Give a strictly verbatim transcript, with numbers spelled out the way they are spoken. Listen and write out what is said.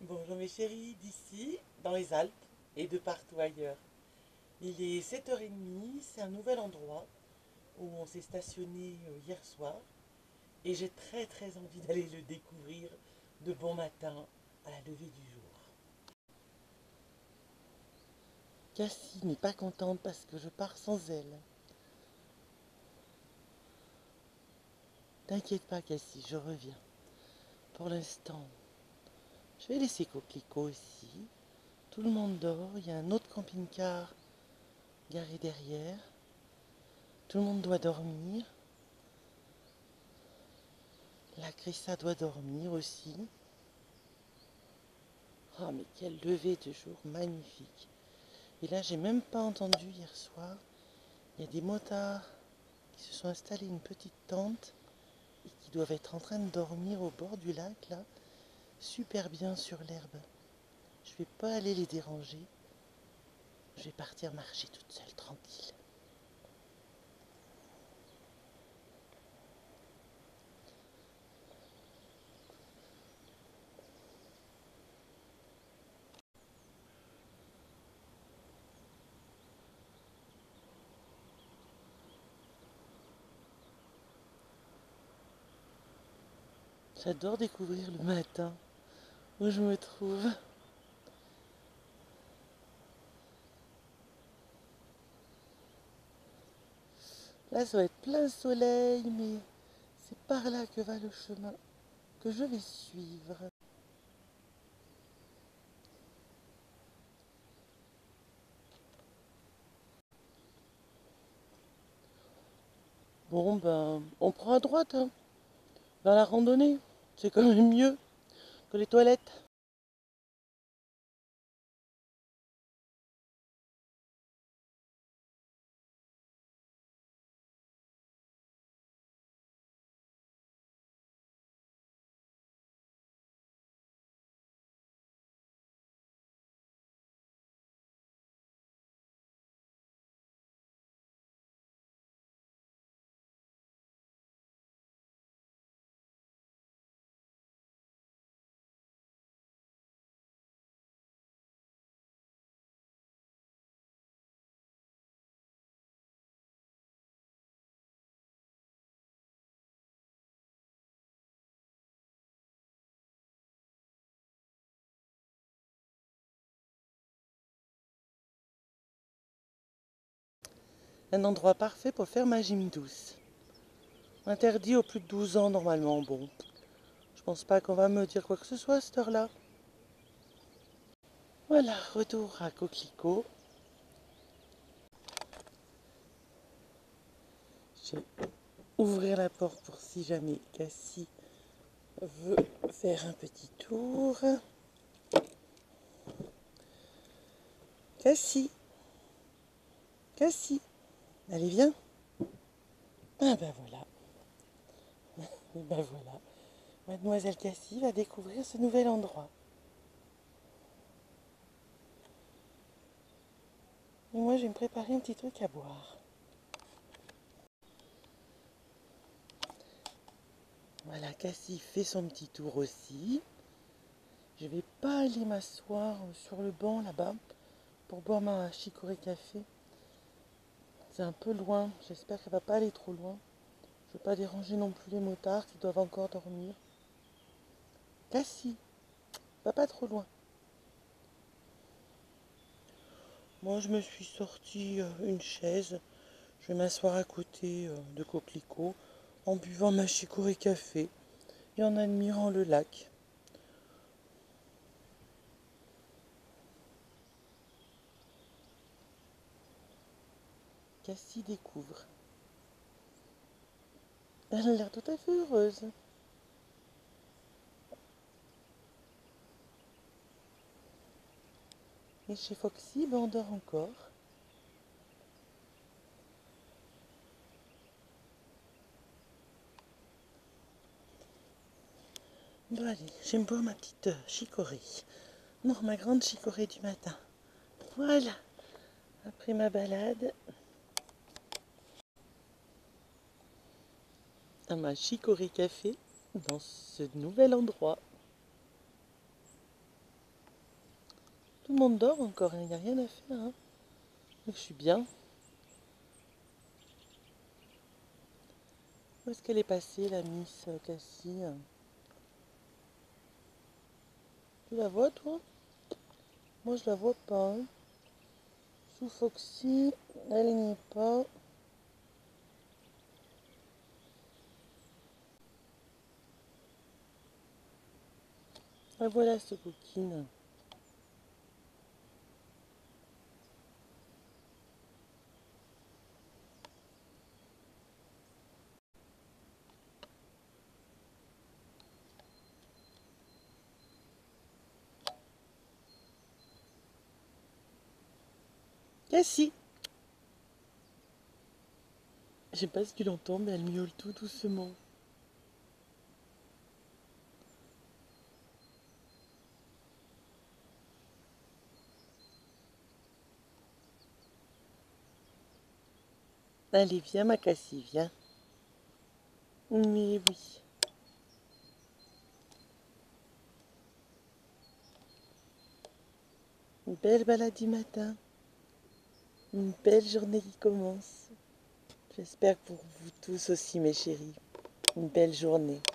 Bonjour mes chéris, d'ici, dans les Alpes et de partout ailleurs. Il est sept heures trente, c'est un nouvel endroit où on s'est stationné euh, hier soir et j'ai très très envie d'aller le découvrir de bon matin à la levée du jour. Cassie n'est pas contente parce que je pars sans elle. T'inquiète pas Cassie, je reviens. Pour l'instant, je vais laisser Coquelicot aussi. Tout le monde dort, il y a un autre camping-car garé derrière. Tout le monde doit dormir. La Crissa doit dormir aussi. Ah, mais quelle levée de jour magnifique. Et là, j'ai même pas entendu hier soir. Il y a des motards qui se sont installés une petite tente et qui doivent être en train de dormir au bord du lac, là, super bien sur l'herbe. Je vais pas aller les déranger. Je vais partir marcher toute seule, tranquille. J'adore découvrir le matin où je me trouve. Là, ça va être plein soleil, mais c'est par là que va le chemin que je vais suivre. Bon, ben, on prend à droite, hein, vers la randonnée. C'est quand même mieux que les toilettes. Un endroit parfait pour faire ma gym douce. Interdit aux plus de douze ans normalement. Bon, je pense pas qu'on va me dire quoi que ce soit à cette heure-là. Voilà, retour à Coquelicot. Je vais ouvrir la porte pour si jamais Cassie veut faire un petit tour. Cassie, Cassie, allez viens. Ah ben voilà, ben voilà. Mademoiselle Cassie va découvrir ce nouvel endroit. Et moi, je vais me préparer un petit truc à boire. Voilà, Cassie fait son petit tour aussi. Je vais pas aller m'asseoir sur le banc là-bas pour boire ma chicorée café. C'est un peu loin. J'espère qu'elle va pas aller trop loin. Je veux pas déranger non plus les motards qui doivent encore dormir. Cassie, va pas trop loin. Moi, je me suis sorti euh, une chaise. Je vais m'asseoir à côté euh, de Coquelicot en buvant ma chicorée café et en admirant le lac. Cassie découvre. Elle a l'air tout à fait heureuse. Et chez Foxy, ben, on dort encore. Bon allez, je vais me boire ma petite euh, chicorée. Non, ma grande chicorée du matin. Voilà, après ma balade, à ma chicorée café dans ce nouvel endroit. Tout le monde dort encore, il n'y a rien à faire. Hein. Donc je suis bien. Où est-ce qu'elle est passée, la Miss Cassie? Tu la vois, toi? Moi, je la vois pas. Hein. Sous Foxy, elle n'y est pas. Ah, voilà, cette coquine. Cassie! Je sais pas si tu l'entends, mais elle miaule tout doucement. Allez, viens, ma Cassie, viens. Mais oui. Une belle balade du matin. Une belle journée qui commence. J'espère pour vous tous aussi, mes chéris. Une belle journée.